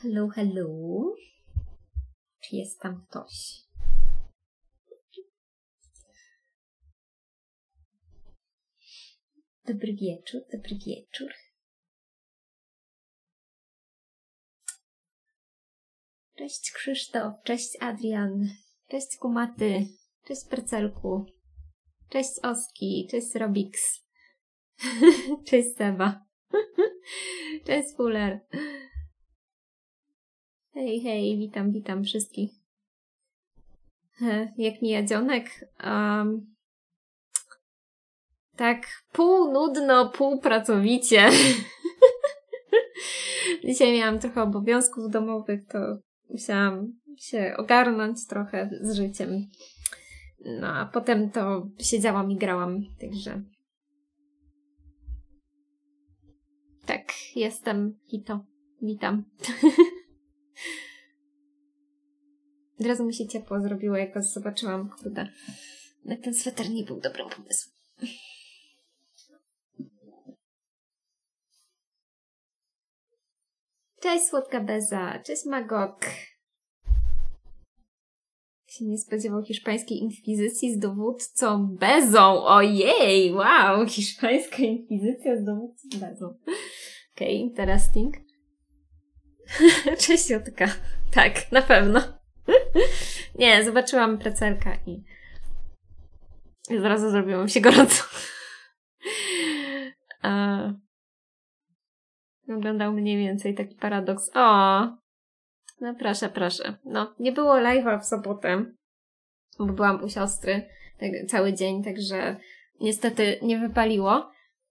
Hello, hello. Czy jest tam ktoś? Dobry wieczór, dobry wieczór. Cześć Krzysztof, cześć Adrian, cześć Kumaty, cześć Percelku, cześć Oski, cześć Robix, cześć Seba, cześć Fuller. Hej, hej, witam wszystkich. Jak mija dzionek? Tak, pół nudno, pół pracowicie. Dzisiaj miałam trochę obowiązków domowych, to musiałam się ogarnąć trochę z życiem. No, a potem to siedziałam i grałam, także... Tak, jestem Hito. Witam. Od razu mi się ciepło zrobiło, jak was zobaczyłam. Kurde, ten sweter nie był dobrym pomysłem. Cześć Słodka Beza, cześć Magok. Się nie spodziewał hiszpańskiej inkwizycji z dowódcą Bezą. Ojej, wow, hiszpańska inkwizycja z dowódcą Bezą. Okej, interesting. Cześć Jotka. Tak, na pewno. Nie, zobaczyłam Precelka i zaraz zrobiło mi się gorąco. Wyglądał mniej więcej taki paradoks. O, no proszę. No, nie było live'a w sobotę, bo byłam u siostry cały dzień, także niestety nie wypaliło.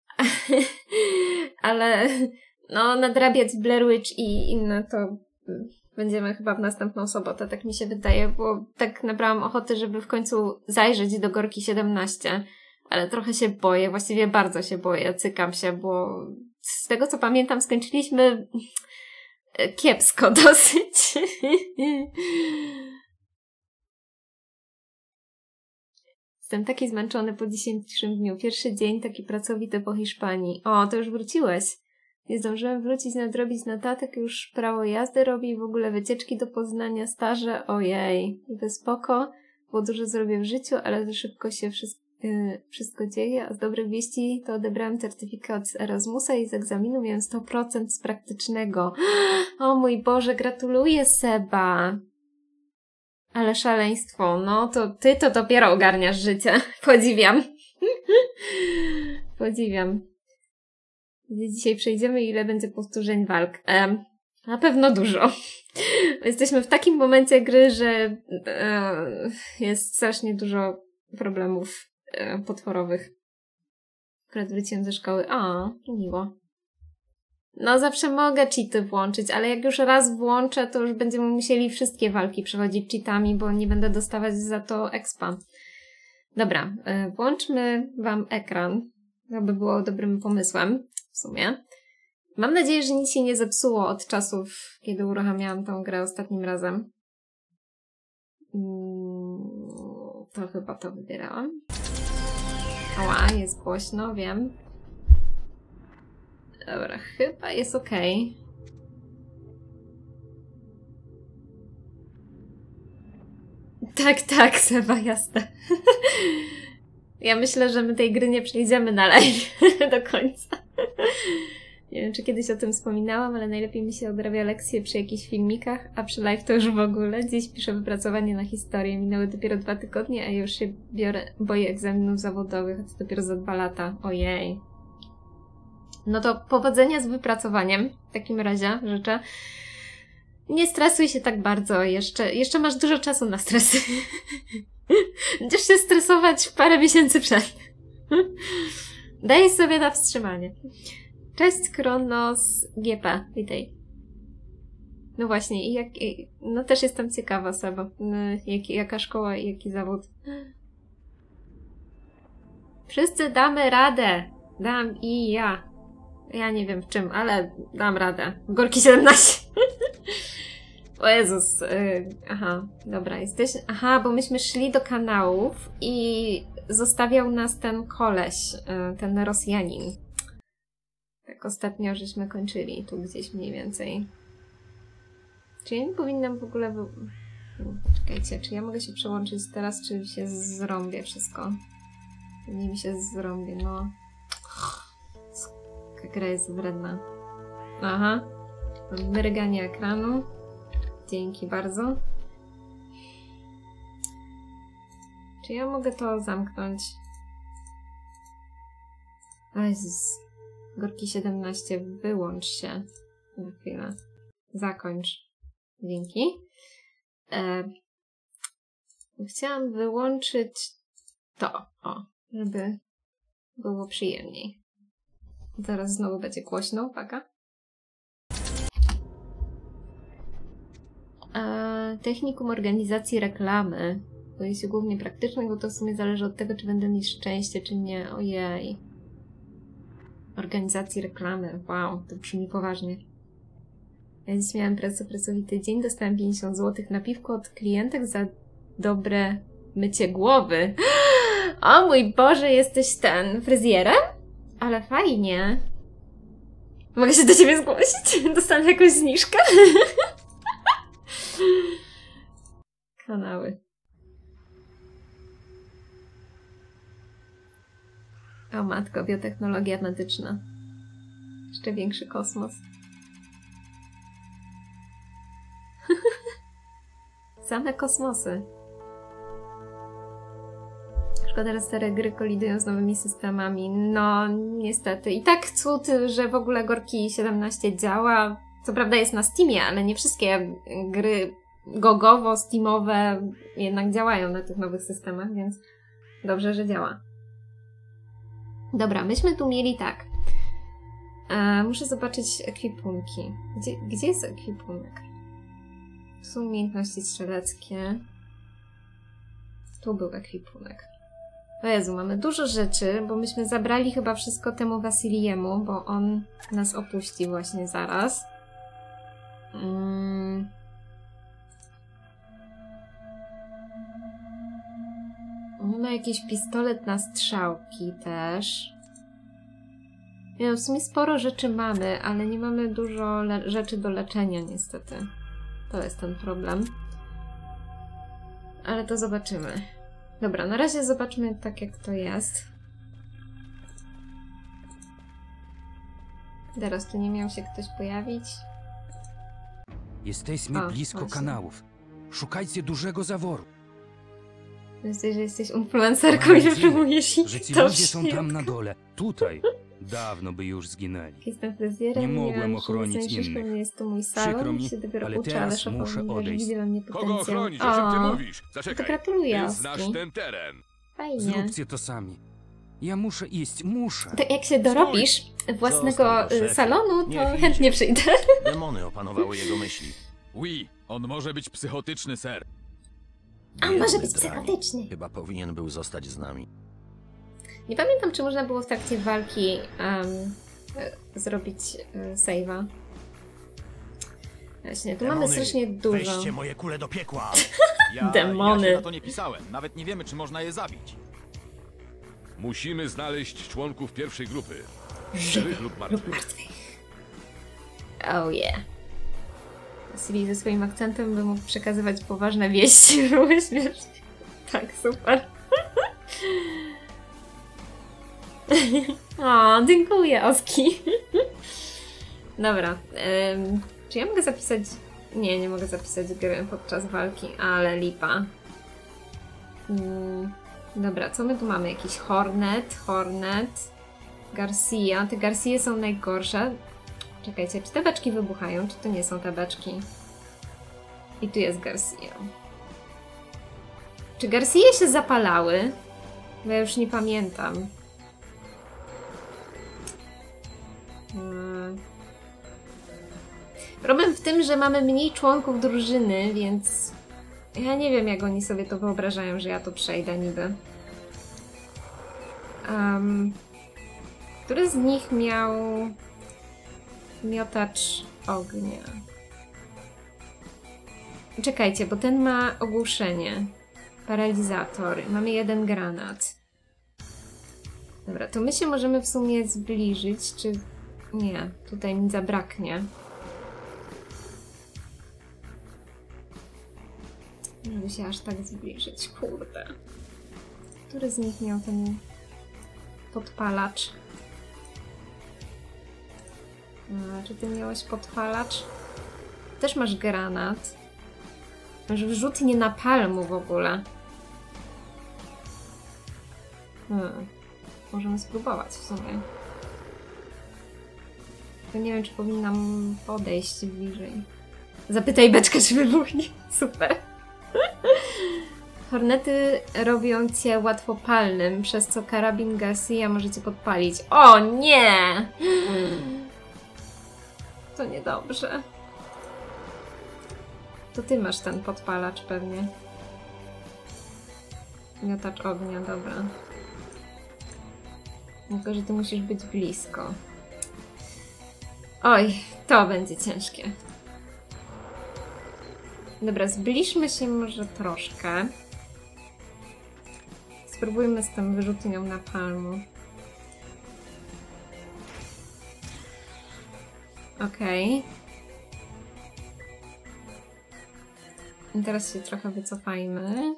Ale no, nadrabiać Blair Witch i inne to będziemy chyba w następną sobotę, tak mi się wydaje, bo tak nabrałam ochoty, żeby w końcu zajrzeć do Gorki 17, ale trochę się boję, właściwie bardzo się boję, cykam się, bo z tego co pamiętam skończyliśmy kiepsko dosyć. Jestem taki zmęczony po dzisiejszym dniu. Pierwszy dzień taki pracowity po Hiszpanii. O, to już wróciłeś. Nie zdążyłem wrócić, nadrobić notatek, już prawo jazdy robi, w ogóle wycieczki do Poznania, staże, ojej. To spoko, bo dużo zrobię w życiu, ale za szybko się wszystko dzieje, a z dobrych wieści to odebrałam certyfikat z Erasmusa i z egzaminu miałem 100% z praktycznego. O mój Boże, gratuluję Seba! Ale szaleństwo, no to ty to dopiero ogarniasz życie. Podziwiam. Podziwiam. Gdzie dzisiaj przejdziemy i ile będzie powtórzeń walk? Na pewno dużo. Jesteśmy w takim momencie gry, że jest strasznie dużo problemów potworowych. Akurat wróciłem ze szkoły. O, miło. No zawsze mogę cheaty włączyć, ale jak już raz włączę, to już będziemy musieli wszystkie walki przechodzić cheatami, bo nie będę dostawać za to expa. Dobra, włączmy wam ekran. To by było dobrym pomysłem, w sumie. Mam nadzieję, że nic się nie zepsuło od czasów, kiedy uruchamiałam tą grę ostatnim razem. To chyba to wybierałam. Ała, jest głośno, wiem. Dobra, chyba jest okej. Tak, Seba, jasne. Ja myślę, że my tej gry nie przejdziemy na live do końca. Nie wiem, czy kiedyś o tym wspominałam, ale najlepiej mi się odrabia lekcje przy jakichś filmikach, a przy live to już w ogóle. Dziś piszę wypracowanie na historię. Minęły dopiero 2 tygodnie, a ja już się boję egzaminów zawodowych, a to dopiero za 2 lata. Ojej. No to powodzenia z wypracowaniem. W takim razie życzę. Nie stresuj się tak bardzo. Jeszcze masz dużo czasu na stresy. Będziesz się stresować parę miesięcy przed. Daj sobie na wstrzymanie. Cześć Kronos GP. Witaj. No właśnie. No też jestem ciekawa, Seba. Jaka szkoła i jaki zawód. Wszyscy damy radę. Dam i ja. Ja nie wiem w czym, ale dam radę. Gorki 17. O Jezus. Aha, dobra, Aha, bo myśmy szli do kanałów i zostawiał nas ten koleś, ten Rosjanin. Tak ostatnio żeśmy kończyli, tu gdzieś mniej więcej. Czy ja nie powinnam w ogóle... Czekajcie, czy ja mogę się przełączyć teraz, czy się zrąbię wszystko? Nie mi się zrąbię, no. Ta gra jest wredna. Aha. Mryganie ekranu. Dzięki bardzo. Czy ja mogę to zamknąć? Jezus. Gorki 17, wyłącz się. Na chwilę. Zakończ. Dzięki. Chciałam wyłączyć to, o, żeby było przyjemniej. Zaraz znowu będzie głośno, uwaga. Technikum organizacji reklamy. To jest głównie praktyczne, bo to w sumie zależy od tego, czy będę mieć szczęście, czy nie. Ojej. Organizacji reklamy. Wow, to brzmi poważnie. Ja dziś miałam pracowity dzień, dostałam 50 zł na piwko od klientek za dobre mycie głowy. O mój Boże, jesteś ten fryzjerem? Ale fajnie. Mogę się do ciebie zgłosić? Dostanę jakąś zniżkę? Kanały. O matko, biotechnologia medyczna. Jeszcze większy kosmos. Same kosmosy. Szkoda, że stare gry kolidują z nowymi systemami. No, niestety. I tak cud, że w ogóle Gorki 17 działa. Co prawda jest na Steamie, ale nie wszystkie gry gogowo, steamowe jednak działają na tych nowych systemach, więc dobrze, że działa. Dobra, myśmy tu mieli tak. Muszę zobaczyć ekwipunki. Gdzie jest ekwipunek? Tu są umiejętności strzeleckie. Tu był ekwipunek. O Jezu, mamy dużo rzeczy, bo myśmy zabrali chyba wszystko temu Wasiliemu, bo on nas opuści właśnie zaraz. Mamy jakiś pistolet na strzałki też. W sumie sporo rzeczy mamy, ale nie mamy dużo rzeczy do leczenia niestety. To jest ten problem. Ale to zobaczymy. Dobra, na razie zobaczmy tak jak to jest. Teraz tu nie miał się ktoś pojawić. Jesteśmy blisko kanałów. Szukajcie dużego zaworu. Myślę, że jesteś influencerką i wypróbujesz ich. Że ci ludzie są tam na dole. Tutaj. Dawno by już zginęli. Jestem fryzjerem, nie mogłem ochronić innych. Nie jest to mój salon, przykro mi, się dopiero ale uczę, teraz ale muszę odejść. Kogo ochronić? O czym ty mówisz? Zaczekaj. Gratuluję, Ty znasz ten teren. Fajnie. Zróbcie to sami. Ja muszę iść, muszę. To jak się dorobisz własnego salonu, to chętnie przyjdę. Demony opanowały jego myśli. Oui, on może być psychotyczny, ser. A może być Biedny drań. psychotyczny. Chyba powinien był zostać z nami. Nie pamiętam, czy można było w trakcie walki zrobić save'a. Właśnie, tu mamy strasznie dużo. Weźcie moje kule do piekła! Demony. Ja się na to nie pisałem. Nawet nie wiemy, czy można je zabić. Musimy znaleźć członków pierwszej grupy. Żywych lub martwych. Oh yeah. Vasili ze swoim akcentem by mógł przekazywać poważne wieści. Było śmiesznie. Tak, super. O, dziękuję, Oski. Dobra. Czy ja mogę zapisać... Nie, nie mogę zapisać gry podczas walki, ale lipa. Dobra, co my tu mamy? Jakiś Hornet, Garcia. Te Garcie są najgorsze. Czekajcie, czy te beczki wybuchają, czy to nie są te beczki? I tu jest Garcia. Czy Garcie się zapalały? Bo ja już nie pamiętam. Problem w tym, że mamy mniej członków drużyny, więc ja nie wiem, jak oni sobie to wyobrażają, że ja to przejdę niby. Który z nich miał miotacz ognia? Czekajcie, bo ten ma ogłuszenie. Paralizator. Mamy jeden granat. Dobra, to my się możemy w sumie zbliżyć, czy... Nie, tutaj mi zabraknie. żeby się aż tak zbliżyć. Kurde. Który z nich miał ten podpalacz? A, czy ty miałeś podpalacz? Też masz granat. Masz wrzutnie napalmu w ogóle. Możemy spróbować w sumie. To nie wiem, czy powinnam podejść bliżej. Zapytaj beczkę, czy wybuchnie. Super. Hornety robią cię łatwopalnym, przez co karabin Garcia możecie podpalić. O nie! To niedobrze. To ty masz ten podpalacz pewnie. Miotacz ognia, dobra. Tylko, że ty musisz być blisko. Oj, to będzie ciężkie. Dobra, zbliżmy się może troszkę. Spróbujmy z tą wyrzutnią napalmu. Okej. I teraz się trochę wycofajmy.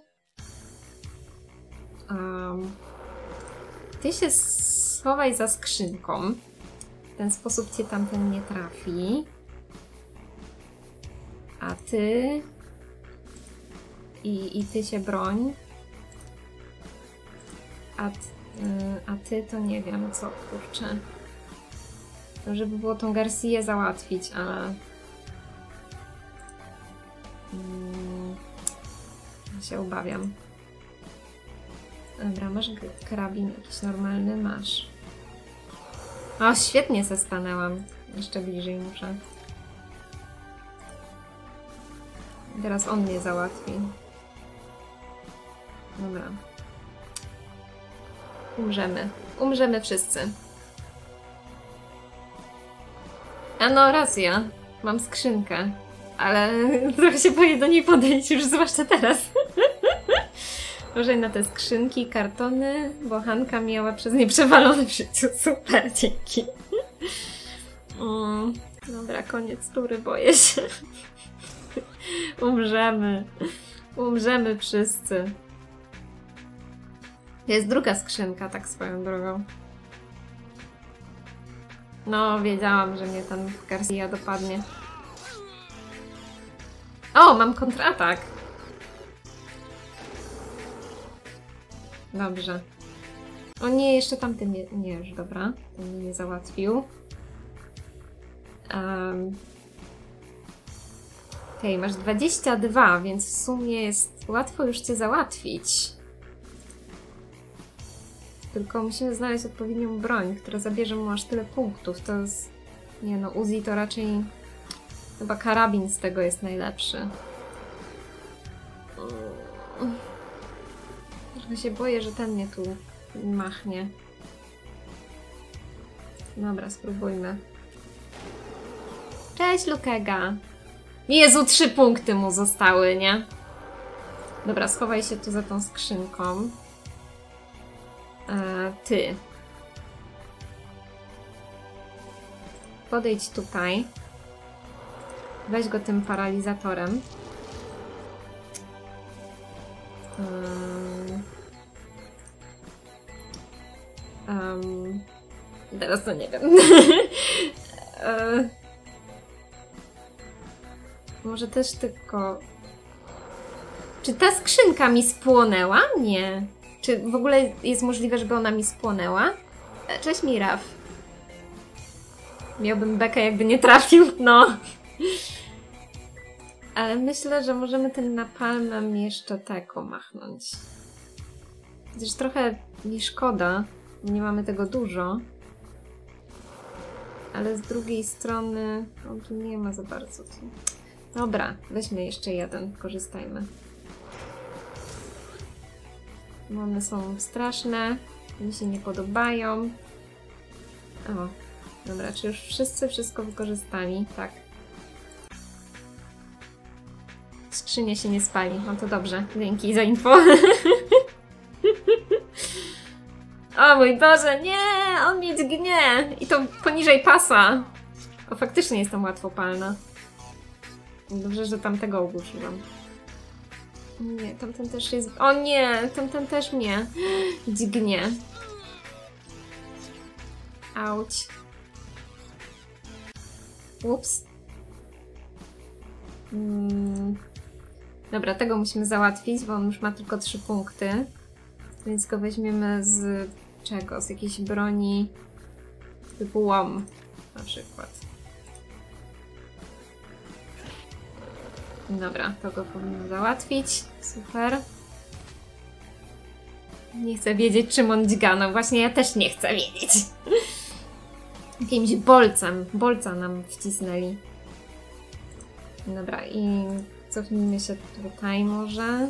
Ty się schowaj za skrzynką. W ten sposób cię tamten nie trafi. A ty... I ty się broń. A ty to nie wiem co, kurczę. Żeby było tą Garcię załatwić, ale... się obawiam. Dobra, masz karabin jakiś normalny? Masz. O, świetnie se stanęłam. Jeszcze bliżej muszę. Teraz on mnie załatwi. Dobra. Umrzemy. Umrzemy wszyscy. A no, racja. Mam skrzynkę. Ale trochę się boję do niej podejść, już zwłaszcza teraz. Może na te skrzynki, kartony, bo Hanka miała przez nie przewalone w życiu. Super, dzięki. Dobra, koniec tury, boję się. Umrzemy. Umrzemy wszyscy. Jest druga skrzynka, tak swoją drogą. No, wiedziałam, że mnie ten Garcia dopadnie. O, mam kontratak. Dobrze. O nie, jeszcze tamten nie już, dobra. Ten mnie nie załatwił. Okej, masz 22, więc w sumie jest łatwo już cię załatwić. Tylko musimy znaleźć odpowiednią broń, która zabierze mu aż tyle punktów. To jest... Nie no, Uzi to raczej... Chyba karabin z tego jest najlepszy. Trochę się boję, że ten mnie tu machnie. Dobra, spróbujmy. Cześć, Lukega! Jezu, 3 punkty mu zostały, nie? Dobra, schowaj się tu za tą skrzynką. Ty. Podejdź tutaj. Weź go tym paralizatorem. Teraz to nie wiem. Może też tylko... Czy ta skrzynka mi spłonęła? Nie. Czy w ogóle jest możliwe, żeby ona mi spłonęła? Cześć, Miraf. Miałbym bekę, jakby nie trafił, no. Ale myślę, że możemy tym napalmem jeszcze tak machnąć. Chociaż trochę mi szkoda, nie mamy tego dużo. Ale z drugiej strony... On tu nie ma za bardzo. Dobra, weźmy jeszcze jeden, korzystajmy. One są straszne, mi się nie podobają. O, dobra, czy już wszyscy wszystko wykorzystali? Tak. Skrzynia się nie spali, no to dobrze, dzięki za info. O mój Boże, nie! On mnie dźgnie! I to poniżej pasa. O, faktycznie jestem łatwopalna. Dobrze, że tamtego ogłuszyłam. Nie, tamten też jest... O nie, tamten też mnie dźgnie. Auć. Ups. Dobra, tego musimy załatwić, bo on już ma tylko 3 punkty. Więc go weźmiemy z czego? Z jakiejś broni typu łom na przykład. Dobra, to go powinno załatwić. Super. Nie chcę wiedzieć, czym on dźga. No właśnie, ja też nie chcę wiedzieć. Jakimś bolcem. Bolca nam wcisnęli. Dobra, i cofnijmy się tutaj może.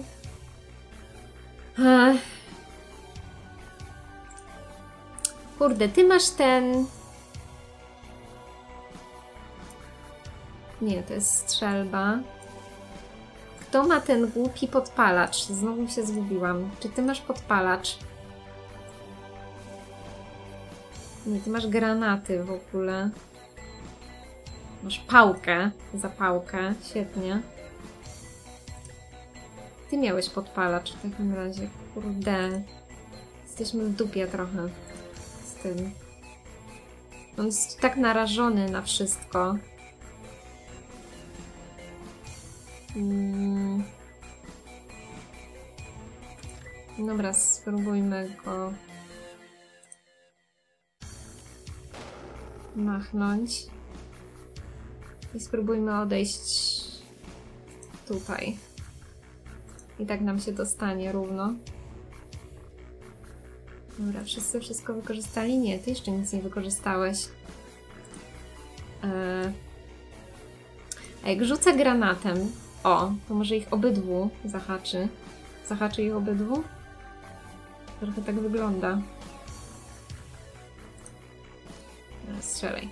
Kurde, ty masz ten... Nie, to jest strzelba. Kto ma ten głupi podpalacz? Znowu się zgubiłam. Czy ty masz podpalacz? Nie, ty masz granaty w ogóle. Masz pałkę. Zapałkę. Świetnie. Ty miałeś podpalacz w takim razie. Kurde. Jesteśmy w dupie trochę z tym. On jest tak narażony na wszystko. Dobra, spróbujmy go machnąć. I spróbujmy odejść tutaj. I tak nam się dostanie równo. Dobra, wszyscy wszystko wykorzystali? Nie, ty jeszcze nic nie wykorzystałeś. A jak rzucę granatem, o, to może ich obydwu zahaczy. Zahaczy ich obydwu? Trochę tak wygląda. Strzelaj.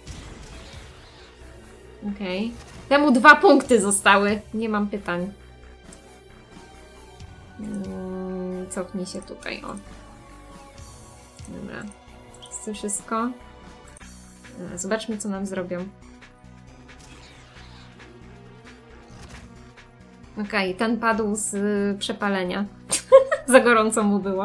Okej. Temu 2 punkty zostały. Nie mam pytań. Cofnij się tutaj, o. Dobra. Wszyscy wszystko. Zobaczmy, co nam zrobią. Okej, ten padł z przepalenia. Za gorąco mu było.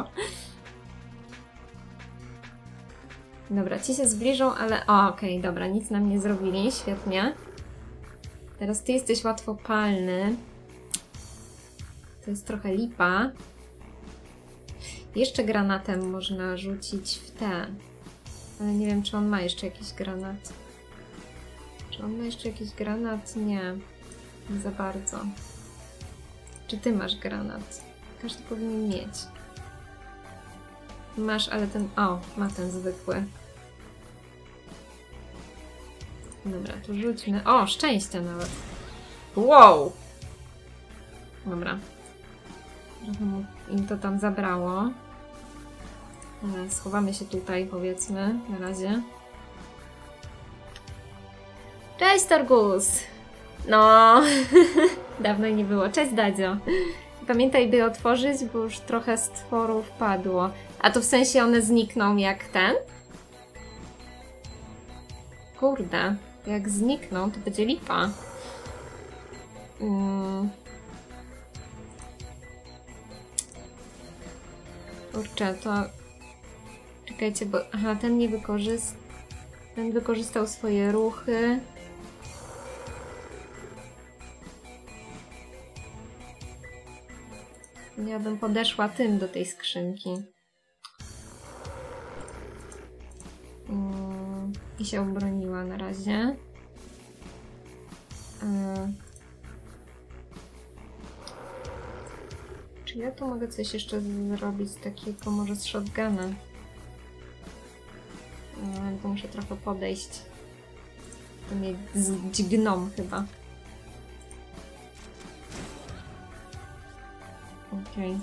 Dobra, ci się zbliżą, ale... O, okej, dobra, nic nam nie zrobili. Świetnie. Teraz ty jesteś łatwopalny. To jest trochę lipa. Jeszcze granatem można rzucić w te. Ale nie wiem, czy on ma jeszcze jakiś granat. Czy on ma jeszcze jakiś granat? Nie. Nie za bardzo. Czy ty masz granat? Każdy powinien mieć. Masz, ale ten... O, ma ten zwykły. Dobra, tu rzućmy. O, szczęście nawet. Wow! Dobra. Trochę im to tam zabrało. Schowamy się tutaj, powiedzmy, na razie. Cześć, Torgus! No, dawno nie było. Cześć, Dadzio. Pamiętaj, by otworzyć, bo już trochę stworów padło. A to w sensie one znikną jak ten? Kurde, jak znikną, to będzie lipa. Kurczę, to... Czekajcie, bo... Aha, ten nie wykorzystał... Ten wykorzystał swoje ruchy. Ja bym podeszła tym do tej skrzynki. I się obroniła na razie. Czy ja tu mogę coś jeszcze zrobić takiego, może z shotguna? To muszę trochę podejść. To mnie zdźgną chyba. Okej.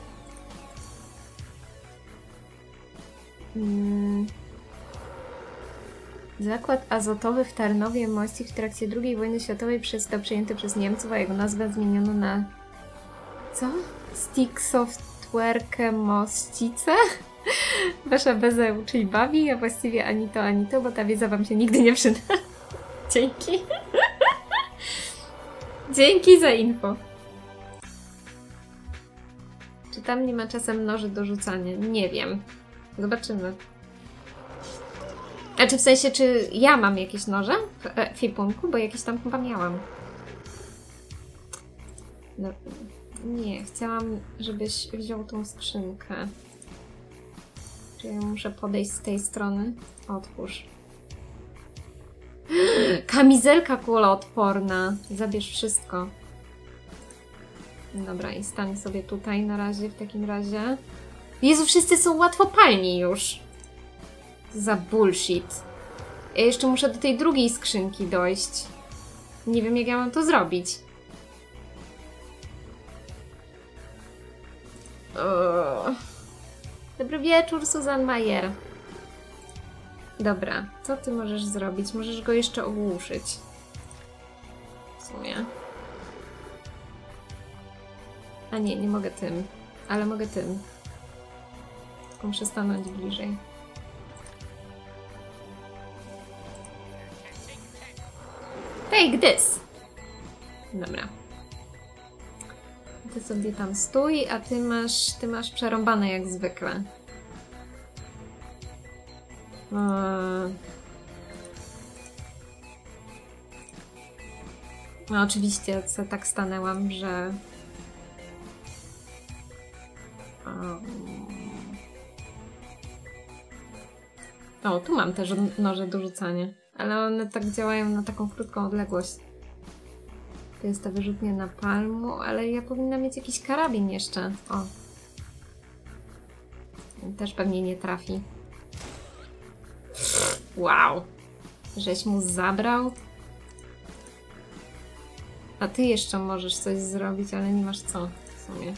Zakład azotowy w Tarnowie Mościch w trakcie II wojny światowej został przejęty przez Niemców, a jego nazwę zmieniono na... Co? Stick Software'kę Mościce? Wasza beza uczy i bawi, a właściwie ani to, bo ta wiedza wam się nigdy nie przyda. Dzięki. Dzięki za info. tam nie ma czasem noży do rzucania? Nie wiem. Zobaczymy. A czy w sensie, czy ja mam jakieś noże w ekwipunku? Bo jakieś tam chyba miałam. No, nie, chciałam, żebyś wziął tą skrzynkę. Czy ja muszę podejść z tej strony? Otwórz. Kamizelka kuloodporna. Zabierz wszystko. Dobra, i stań sobie tutaj na razie, w takim razie. Jezu, wszyscy są łatwopalni już. Za bullshit. Ja jeszcze muszę do tej drugiej skrzynki dojść. Nie wiem, jak ja mam to zrobić. Dobry wieczór, Susan Mayer. Dobra, co ty możesz zrobić? Możesz go jeszcze ogłuszyć. W sumie. A nie, nie mogę tym. Ale mogę tym. Tylko muszę stanąć bliżej. Take this! Dobra. Ty sobie tam stój, a ty masz przerąbane jak zwykle. No oczywiście tak stanęłam, że... O, tu mam też noże do rzucania, ale one tak działają na taką krótką odległość. To jest ta wyrzutnia na palmu, ale ja powinna mieć jakiś karabin jeszcze. O. Też pewnie nie trafi. Wow. Żeś mu zabrał? A ty jeszcze możesz coś zrobić, ale nie masz co w sumie.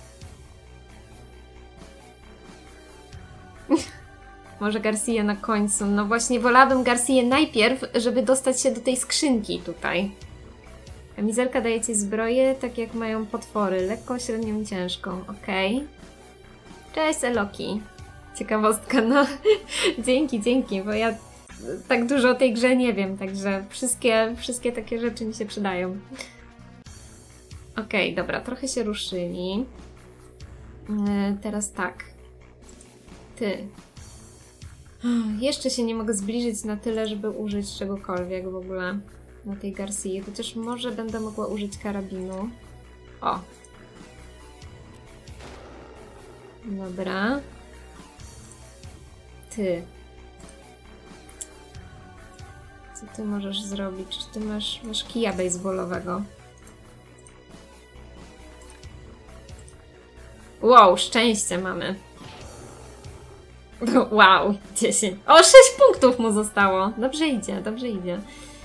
Może Garcia na końcu. No właśnie, wolałabym Garcię najpierw, żeby dostać się do tej skrzynki tutaj. Kamizelka daje ci zbroję, tak jak mają potwory. Lekką, średnią, ciężką. Okej. Cześć, Eloki. Ciekawostka, no. Dzięki, bo ja tak dużo o tej grze nie wiem, także wszystkie takie rzeczy mi się przydają. Okej, dobra, trochę się ruszyli. Teraz tak. Ty. Jeszcze się nie mogę zbliżyć na tyle, żeby użyć czegokolwiek w ogóle na tej Garcii, chociaż może będę mogła użyć karabinu. O! Dobra. Ty. Co ty możesz zrobić? Czy ty masz kija baseballowego? Wow, szczęście mamy. Wow, 10. O, 6 punktów mu zostało. Dobrze idzie, dobrze idzie.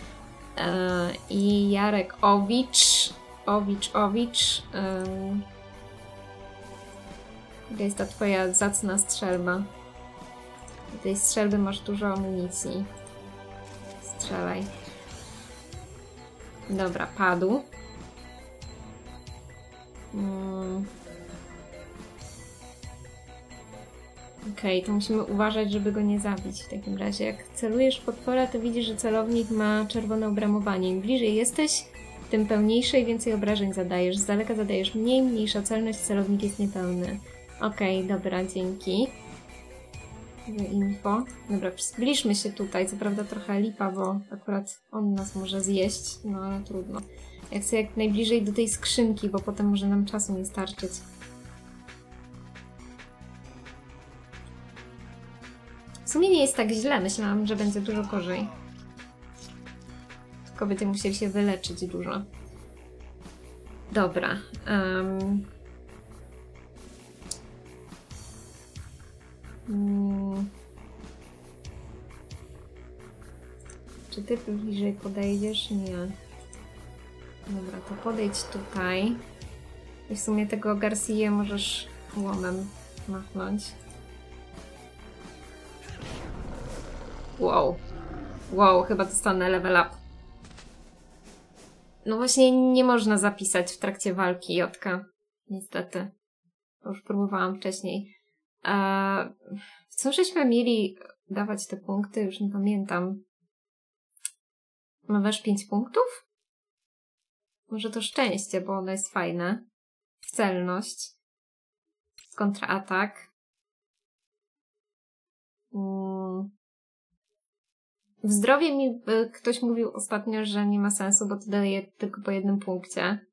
I Jarek Owicz. Jaka jest ta twoja zacna strzelba? Do tej strzelby masz dużo amunicji. Strzelaj. Dobra, padł. Okej, to musimy uważać, żeby go nie zabić w takim razie. Jak celujesz w potwora, to widzisz, że celownik ma czerwone obramowanie. Im bliżej jesteś, tym pełniejsze i więcej obrażeń zadajesz. Z daleka zadajesz mniej, mniejsza celność, celownik jest niepełny. Okej, dobra, dzięki za info. Dobra, zbliżmy się tutaj. Co prawda trochę lipa, bo akurat on nas może zjeść, no ale trudno. Ja chcę jak najbliżej do tej skrzynki, bo potem może nam czasu nie starczyć. W sumie nie jest tak źle. Myślałam, że będzie dużo gorzej. Tylko będziemy musieli się wyleczyć dużo. Dobra. Czy ty bliżej podejdziesz? Nie. Dobra, to podejdź tutaj. I w sumie tego Garcię możesz łomem machnąć. Wow, chyba dostanę level up. No właśnie nie można zapisać w trakcie walki Jotka. Niestety. Już próbowałam wcześniej. Co żeśmy mieli dawać te punkty? Już nie pamiętam. Masz 5 punktów? Może to szczęście, bo ono jest fajne. Celność. kontraatak. W zdrowie mi ktoś mówił ostatnio, że nie ma sensu, bo to daje tylko po 1 punkcie.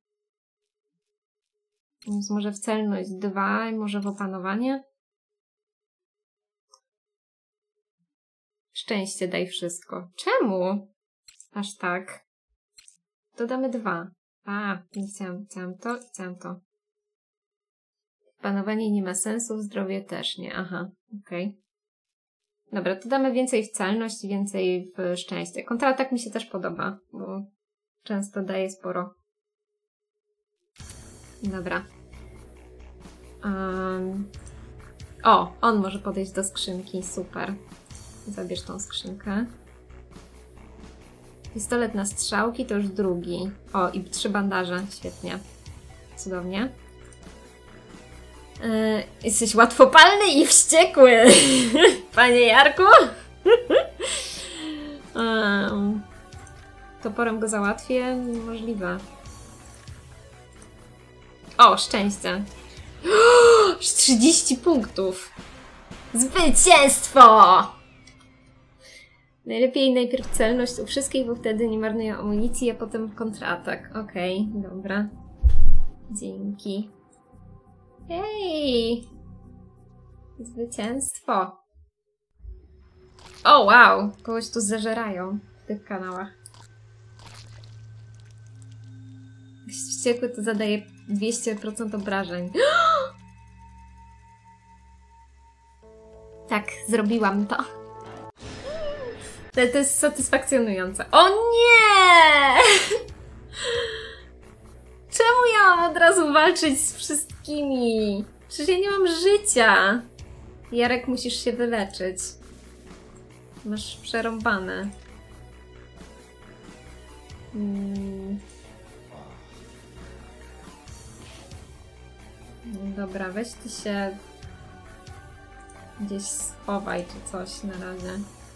Więc może w celność 2 i może w opanowanie. Szczęście daj wszystko. Czemu? Aż tak. Dodamy 2. Nie chciałam to. Panowanie nie ma sensu, zdrowie też nie. Aha, okej. Dobra, to damy więcej w celność i więcej w szczęście. Kontratak mi się też podoba, bo często daje sporo. Dobra. On może podejść do skrzynki. Super. Zabierz tą skrzynkę. Pistolet na strzałki to już drugi. I 3 bandaże. Świetnie. Cudownie. Jesteś łatwopalny i wściekły, panie Jarku. Toporem go załatwię? Możliwe. Szczęście. 30 punktów. Zwycięstwo! Najlepiej najpierw celność u wszystkich, bo wtedy nie marnuję amunicji, a potem kontratak. Okej, dobra. Dzięki. Hej! Zwycięstwo! Wow! Kogoś tu zeżerają w tych kanałach. Jeśli wściekły, to zadaje 200% obrażeń. Tak, zrobiłam to. To jest satysfakcjonujące. O nie! Czemu ja mam od razu walczyć z wszystkimi? Przecież ja nie mam życia. Jarek, musisz się wyleczyć. Masz przerąbane. Dobra, weź ty się gdzieś schowaj czy coś na razie.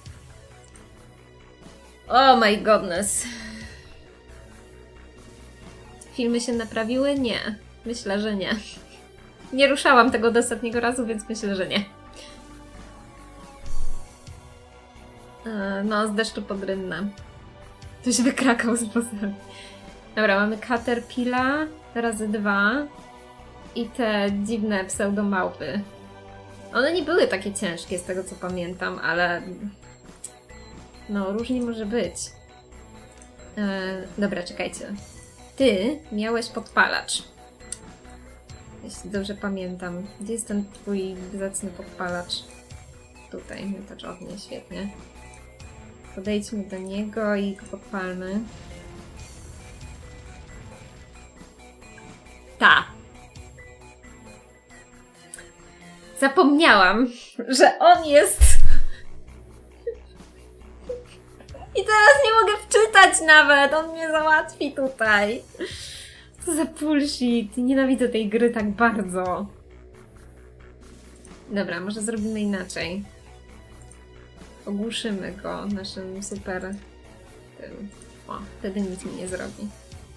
Oh my goodness. Filmy się naprawiły? Nie. Myślę, że nie. Nie ruszałam tego do ostatniego razu, więc myślę, że nie. No, z deszczu pod rynnę. Ktoś wykrakał z pozoru. Dobra, mamy Caterpilla razy 2 i te dziwne pseudomałpy. One nie były takie ciężkie z tego co pamiętam, ale no, różnie może być. Dobra, czekajcie. Ty miałeś podpalacz. Jeśli dobrze pamiętam. Gdzie jest ten twój zacny podpalacz? Tutaj, miotacz ognia, świetnie. Podejdźmy do niego i go podpalmy. Zapomniałam, że on jest... I teraz nie mogę wczytać nawet, on mnie załatwi tutaj. Co za bullshit, nienawidzę tej gry tak bardzo. Dobra, może zrobimy inaczej. Ogłuszymy go naszym super... tym. Wtedy nic mi nie zrobi.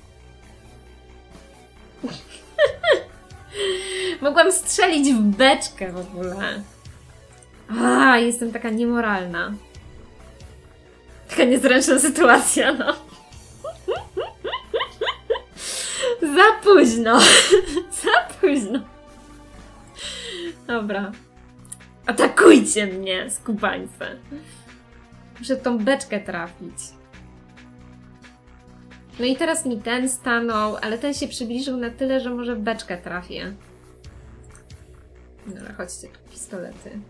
Mogłam strzelić w beczkę w ogóle. Jestem taka niemoralna. Taka niezręczna sytuacja, no. Za późno. Za późno. Dobra. Atakujcie mnie, skubańce. Muszę tą beczkę trafić. No i teraz mi ten stanął, ale ten się przybliżył na tyle, że może w beczkę trafię. Dobra, chodźcie tu, pistolety.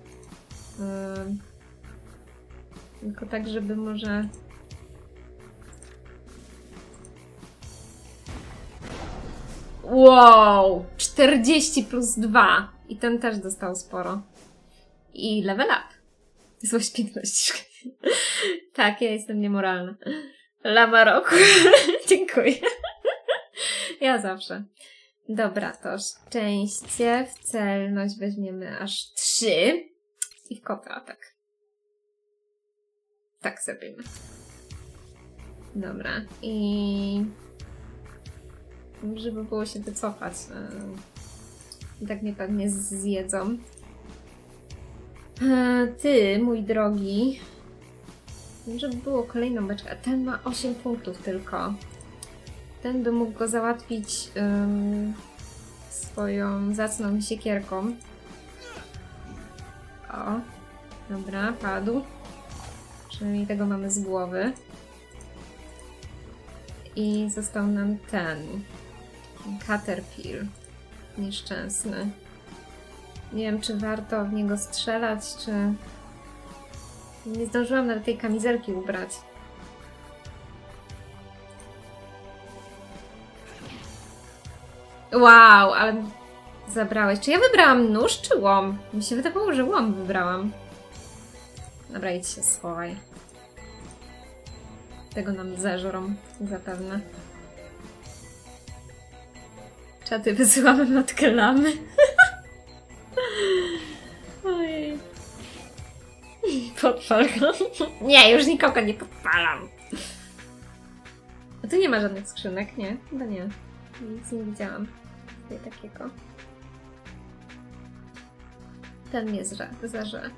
Tylko tak, żeby może... Wow! 40 plus 2. I ten też dostał sporo. I level up. Złość, piękność. Tak, ja jestem niemoralna. Lama roku. Dziękuję. Ja zawsze. Dobra, to szczęście, w celność weźmiemy aż 3 i w kontratak. Tak zrobimy. Dobra, i żeby było się wycofać. I tak mnie pewnie zjedzą. Ty, mój drogi. Żeby było kolejną beczkę. Ten ma 8 punktów tylko. Ten by mógł go załatwić swoją zacną siekierką. O, dobra, padł. Przynajmniej tego mamy z głowy. I został nam ten Caterpillar. Nieszczęsny. Nie wiem, czy warto w niego strzelać, czy... Nie zdążyłam nawet tej kamizelki ubrać. Wow, ale zabrałeś. Czy ja wybrałam nóż, czy łom? Mi się wydawało, że łom wybrałam. Dobra, idź się schowaj. Tego nam zeżrą, zapewne. Czaty, wysyłamy matkę lamy. Ojej. Podpal go. Nie, już nikogo nie podpalam. A tu nie ma żadnych skrzynek, nie? Chyba nie. Nic nie widziałam. Nie takiego. Ten mnie zarze.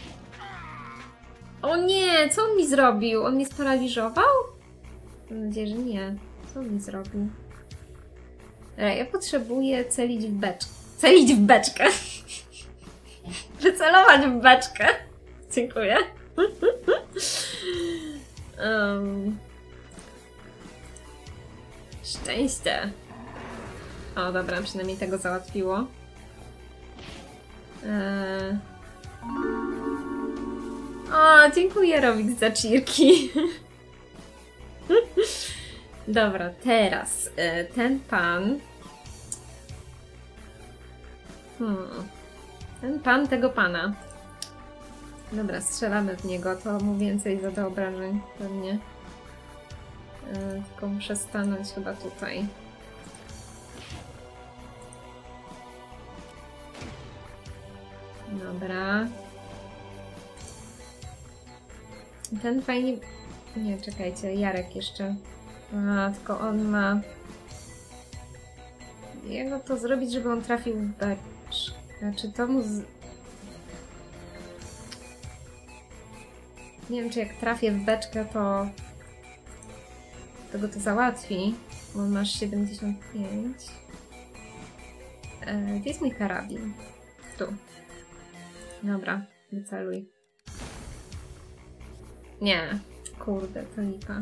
O nie! Co on mi zrobił? On mnie sparaliżował? Mam nadzieję, że nie. Co on mi zrobił? Ja potrzebuję celić w beczkę. Celić w beczkę! Wycelować w beczkę! Dziękuję. Szczęście. O, dobra, przynajmniej tego załatwiło. O, dziękuję, Robik, za cheerki. Dobra, teraz ten pan... Ten pan tego pana. Dobra, strzelamy w niego, to mu więcej zada obrażeń pewnie. Tylko muszę stanąć chyba tutaj. Dobra. Ten fajnie... Nie, czekajcie, Jarek jeszcze. A, tylko on ma... Jak to zrobić, żeby on trafił w beczkę? Czy to mu... Nie wiem, czy jak trafię w beczkę, to... Tego to załatwi. Bo masz 75. Gdzie jest mój karabin? Tu. Dobra, wyceluj. Nie. Kurde, to lipa.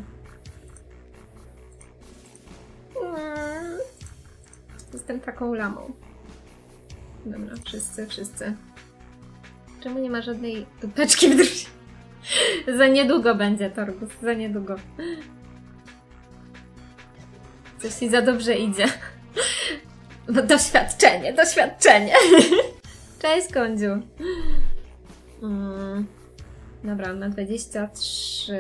Jestem taką lamą. Dobra, wszyscy. Czemu nie ma żadnej dupeczki w drużynie? Za niedługo będzie, Torgus, za niedługo. Coś ci za dobrze idzie. Bo doświadczenie. Cześć, Kądziu. Dobra, on ma 23.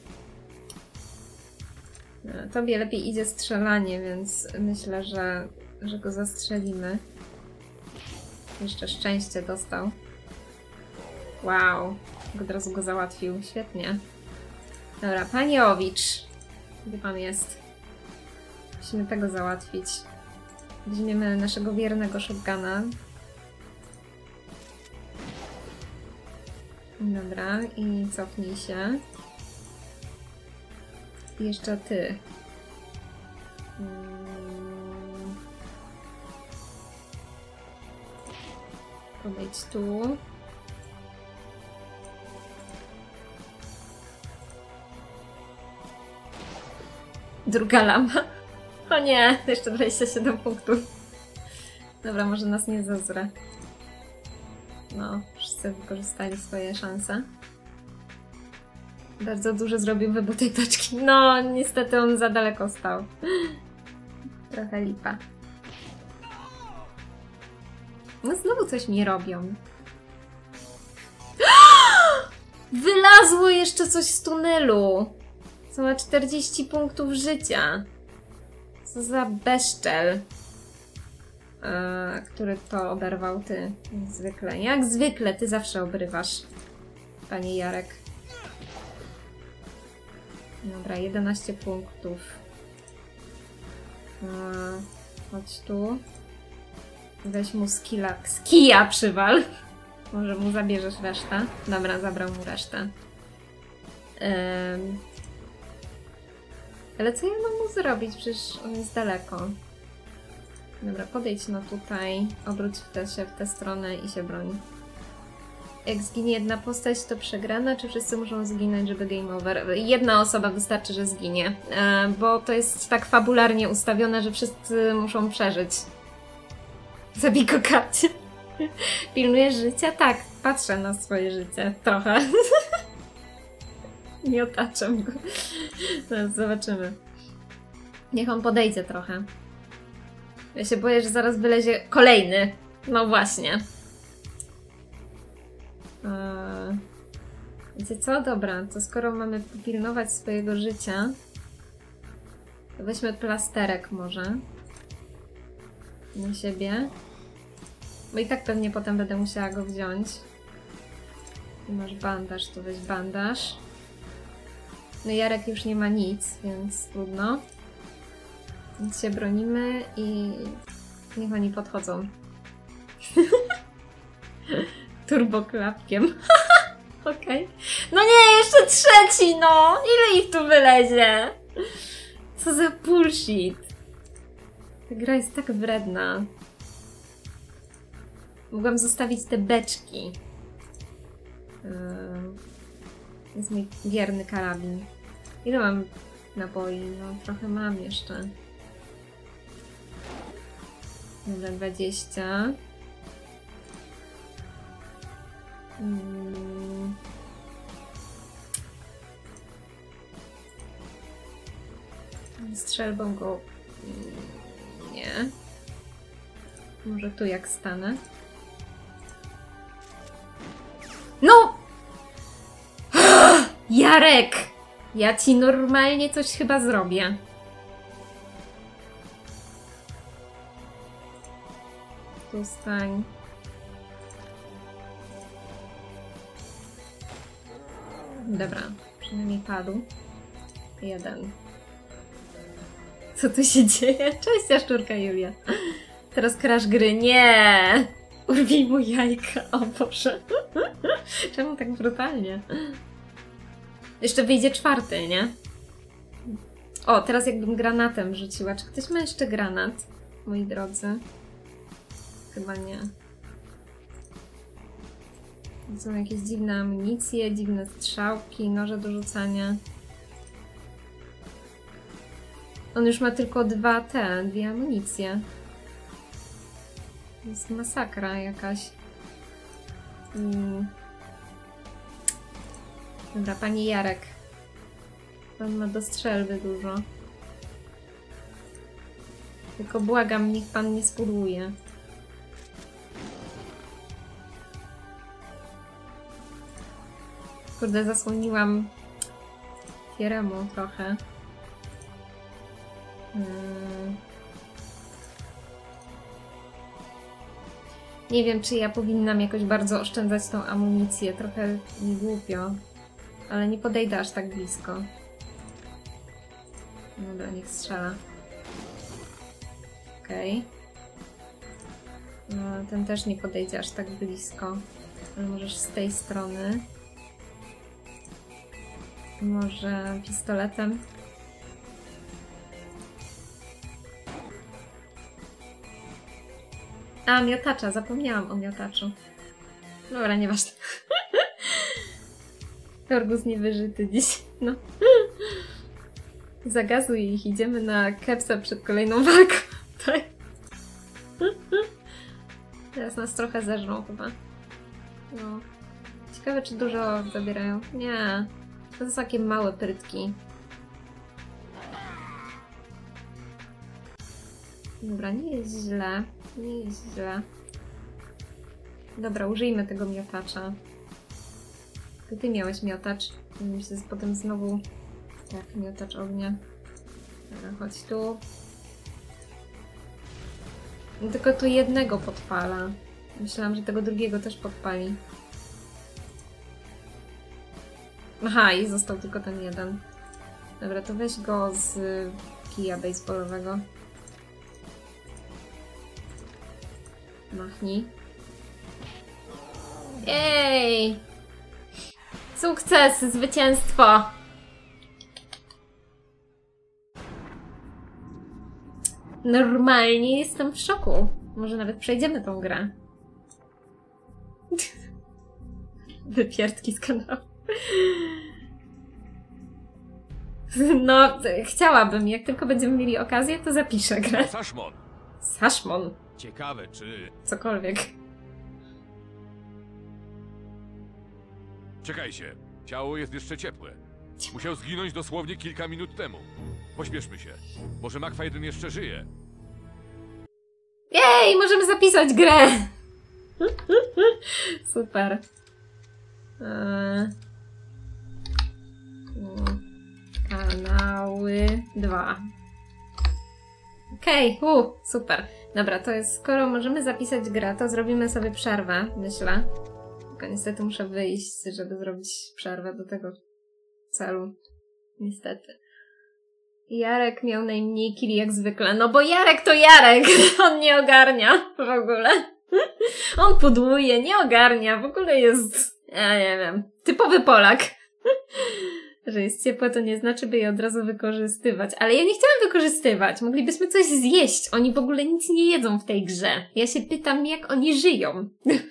Tobie lepiej idzie strzelanie, więc myślę, że go zastrzelimy. Jeszcze szczęście dostał. Wow, od razu go załatwił. Świetnie. Dobra, panie Owicz. Gdzie pan jest? Musimy tego załatwić. Weźmiemy naszego wiernego shotguna. Dobra, i cofnij się. I jeszcze ty. Podejdź tu. Druga lama. O nie, jeszcze 27 punktów. Dobra, może nas nie zezre. No, wszyscy wykorzystali swoje szanse. Bardzo dużo zrobił wybór tej paczki. No, niestety on za daleko stał. Trochę lipa. No znowu coś mi robią. Wylazło jeszcze coś z tunelu. Co ma 40 punktów życia. Co za beszczel. Który to oberwał ty. Zwykle. Jak zwykle ty zawsze obrywasz, panie Jarek. Dobra, 11 punktów. Chodź tu. Weź mu z kija przywal. Może mu zabierzesz resztę. Dobra, zabrał mu resztę. Ale co ja mam mu zrobić? Przecież on jest daleko. Dobra, podejdź no tutaj, obróć się w tę stronę i się broń. Jak zginie jedna postać, to przegrana, czy wszyscy muszą zginąć, żeby game over? Jedna osoba wystarczy, że zginie, bo to jest tak fabularnie ustawione, że wszyscy muszą przeżyć. Zabij go, Kacie. Pilnujesz życia? Tak, patrzę na swoje życie. Trochę. Nie otaczam go. Teraz zobaczymy. Niech on podejdzie trochę. Ja się boję, że zaraz wylezie kolejny. No właśnie. Wiecie co? Dobra, to skoro mamy pilnować swojego życia, to weźmy plasterek może. Na siebie. Bo i tak pewnie potem będę musiała go wziąć. I masz bandaż, to weź bandaż. No Jarek już nie ma nic, więc trudno. Więc się bronimy i niech oni podchodzą. Turboklapkiem. Okej. No nie, jeszcze trzeci, no! Ile ich tu wylezie? Co za bullshit. Ta gra jest tak wredna. Mogłam zostawić te beczki. Jest mój wierny karabin. Ile mam naboi? No trochę mam jeszcze. Dobra, 20. Strzelbą go... Nie. Może tu jak stanę. No! Jarek! Ja ci normalnie coś chyba zrobię. Tu stań. Dobra, przynajmniej padł. Jeden. Co tu się dzieje? Cześć, jaszczurka Julia. Teraz crash gry. Nie! Urwij mu jajka. O Boże. Czemu tak brutalnie? Jeszcze wyjdzie czwarty, nie? O, teraz jakbym granatem rzuciła. Czy ktoś ma jeszcze granat? Moi drodzy. Chyba nie. To są jakieś dziwne amunicje, dziwne strzałki, noże do rzucania. On już ma tylko dwie amunicje. To jest masakra jakaś. Dobra, panie Jarek. Pan ma do strzelby dużo. Tylko błagam, niech pan nie spudłuje. Kurde, zasłoniłam Fieremu trochę. Nie wiem, czy ja powinnam jakoś bardzo oszczędzać tą amunicję. Trochę mi głupio. Ale nie podejdę aż tak blisko. Dobra, niech strzela. Okej. No, ten też nie podejdzie aż tak blisko. Ale możesz z tej strony. Może pistoletem. A, miotacza. Zapomniałam o miotaczu. Dobra, nieważne. Torgus niewyżyty dziś. No. Zagazuj ich. Idziemy na kepsa przed kolejną walką. Tak. Teraz nas trochę zeżrą chyba. No. Ciekawe, czy dużo zabierają. Nie. To są takie małe prytki. Dobra, nie jest źle. Nie jest źle. Dobra, użyjmy tego miotacza. To ty miałeś miotacz. Myślę, że potem znowu... Tak, miotacz ognia. Dobra, chodź tu. No, tylko tu jednego podpala. Myślałam, że tego drugiego też podpali. Aha, i został tylko ten jeden. Dobra, to weź go z kija baseballowego. Machnij. Ej! Sukces! Zwycięstwo! Normalnie jestem w szoku. Może nawet przejdziemy tą grę. Wypierdki z kanału. No, chciałabym. Jak tylko będziemy mieli okazję, to zapiszę grę. Sashmon! Sashmon. Ciekawe, czy... Cokolwiek. Czekajcie. Ciało jest jeszcze ciepłe. Musiał zginąć dosłownie kilka minut temu. Pośpieszmy się. Może McFadden jeszcze żyje. Jej! Możemy zapisać grę! Super. Kanały 2. Okej, super. Dobra, to jest, skoro możemy zapisać grę, to zrobimy sobie przerwę, myślę. Tylko niestety muszę wyjść, żeby zrobić przerwę do tego celu. Niestety. Jarek miał najmniej killi jak zwykle. No bo Jarek to Jarek! On nie ogarnia w ogóle. On pudłuje, nie ogarnia. W ogóle jest... Ja nie wiem. Typowy Polak. Że jest ciepłe, to nie znaczy, by je od razu wykorzystywać. Ale ja nie chciałam wykorzystywać. Moglibyśmy coś zjeść. Oni w ogóle nic nie jedzą w tej grze. Ja się pytam, jak oni żyją.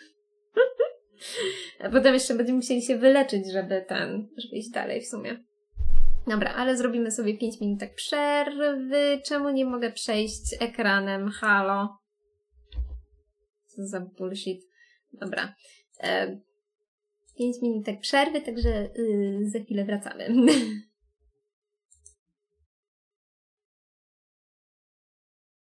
A potem jeszcze będziemy musieli się wyleczyć, żeby iść dalej w sumie. Dobra, ale zrobimy sobie 5 minutek przerwy. Czemu nie mogę przejść ekranem? Halo? Co za bullshit. Dobra. 5 minutek przerwy, także za chwilę wracamy.